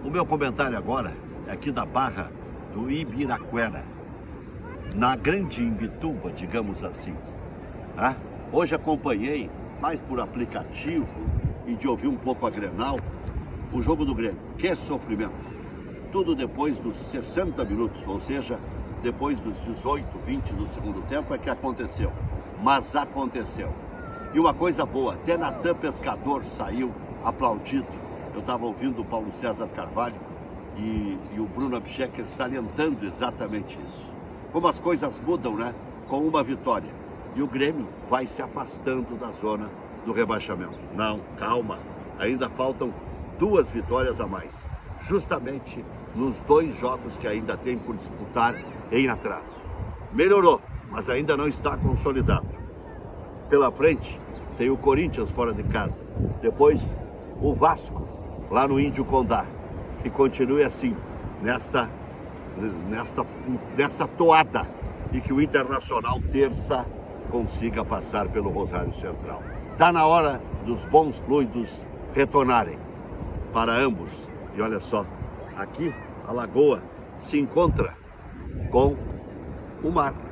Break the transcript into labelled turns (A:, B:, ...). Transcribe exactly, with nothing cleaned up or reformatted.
A: O meu comentário agora é aqui da Barra do Ibiraquera, na Grande Imbituba, digamos assim. Ah, hoje acompanhei, mais por aplicativo e de ouvir um pouco a Grenal, o jogo do Grêmio. Que sofrimento! Tudo depois dos sessenta minutos, ou seja, depois dos dezoito, vinte do segundo tempo é que aconteceu. Mas aconteceu. E uma coisa boa, até Natan Pescador saiu aplaudido. Eu estava ouvindo o Paulo César Carvalho e, e o Bruno Abchecker salientando exatamente isso. Como as coisas mudam, né? Com uma vitória. E o Grêmio vai se afastando da zona do rebaixamento. Não, calma. Ainda faltam duas vitórias a mais. Justamente nos dois jogos que ainda tem por disputar em atraso. Melhorou, mas ainda não está consolidado. Pela frente tem o Corinthians fora de casa. Depois o Vasco, lá no Índio Condá. Que continue assim, nesta, nesta, nessa toada. E que o Internacional terça consiga passar pelo Rosário Central. Está na hora dos bons fluidos retornarem para ambos. E olha só, aqui a lagoa se encontra com o mar.